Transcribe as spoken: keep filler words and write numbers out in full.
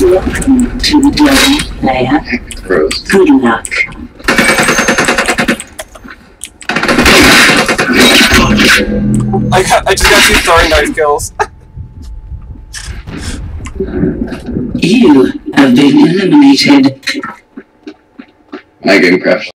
Welcome to the game, player. Gross. Good luck. I got, I just got two throwing knife kills. You have been eliminated. My game crashed.